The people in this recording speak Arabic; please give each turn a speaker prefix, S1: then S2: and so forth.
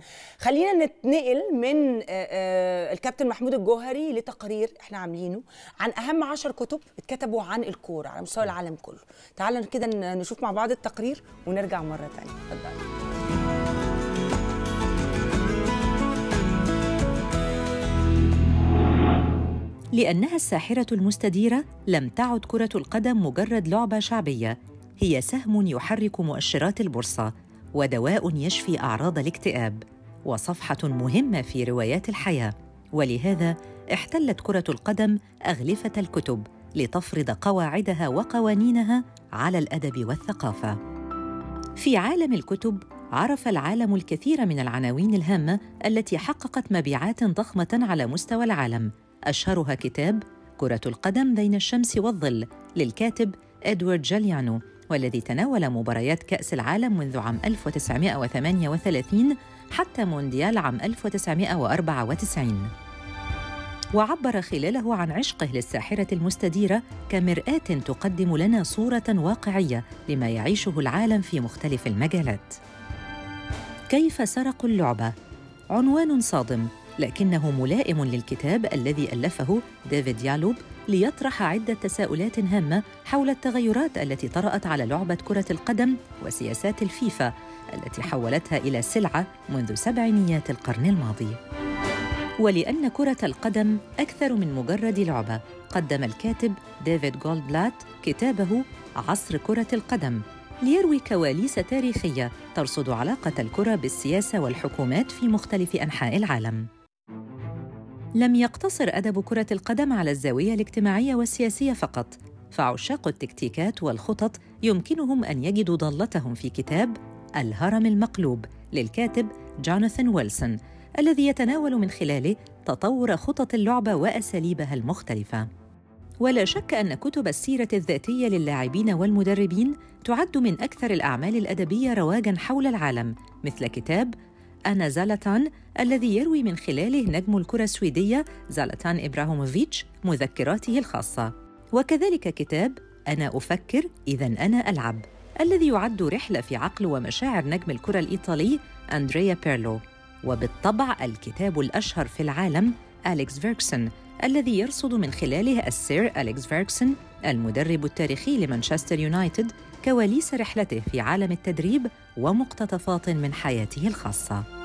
S1: خلينا نتنقل من الكابتن محمود الجوهري لتقرير احنا عاملينه عن اهم 10 كتب اتكتبوا عن الكوره على مستوى العالم كله. تعالوا كده نشوف مع بعض التقرير ونرجع مره ثانيه. اتفضل.
S2: لأنها الساحرة المستديرة، لم تعد كرة القدم مجرد لعبة شعبية، هي سهم يحرك مؤشرات البورصة، ودواء يشفي أعراض الاكتئاب، وصفحة مهمة في روايات الحياة. ولهذا احتلت كرة القدم أغلفة الكتب لتفرض قواعدها وقوانينها على الأدب والثقافة. في عالم الكتب، عرف العالم الكثير من العناوين الهامة التي حققت مبيعات ضخمة على مستوى العالم، أشهرها كتاب كرة القدم بين الشمس والظل للكاتب إدوارد جاليانو، والذي تناول مباريات كأس العالم منذ عام 1938 حتى مونديال عام 1994، وعبر خلاله عن عشقه للساحرة المستديرة كمرآة تقدم لنا صورة واقعية لما يعيشه العالم في مختلف المجالات. كيف سرقوا اللعبة؟ عنوان صادم، لكنه ملائم للكتاب الذي ألفه ديفيد يالوب ليطرح عدة تساؤلات هامة حول التغيرات التي طرأت على لعبة كرة القدم وسياسات الفيفا التي حولتها إلى سلعة منذ سبعينيات القرن الماضي. ولأن كرة القدم أكثر من مجرد لعبة، قدم الكاتب ديفيد جولدبلات كتابه عصر كرة القدم ليروي كواليس تاريخية ترصد علاقة الكرة بالسياسة والحكومات في مختلف أنحاء العالم. لم يقتصر أدب كرة القدم على الزاوية الاجتماعية والسياسية فقط، فعشاق التكتيكات والخطط يمكنهم أن يجدوا ضالتهم في كتاب الهرم المقلوب للكاتب جوناثان ويلسون، الذي يتناول من خلاله تطور خطط اللعبة وأساليبها المختلفة. ولا شك أن كتب السيرة الذاتية للاعبين والمدربين تعد من أكثر الأعمال الأدبية رواجاً حول العالم، مثل كتاب أنا زلاتان الذي يروي من خلاله نجم الكرة السويدية زلاتان إبراهيموفيتش مذكراته الخاصة، وكذلك كتاب أنا أفكر إذا أنا ألعب الذي يعد رحلة في عقل ومشاعر نجم الكرة الإيطالي أندريا بيرلو، وبالطبع الكتاب الأشهر في العالم أليكس فيرغسون الذي يرصد من خلاله السير أليكس فيرغسون المدرب التاريخي لمانشستر يونايتد كواليس رحلته في عالم التدريب ومقتطفات من حياته الخاصة.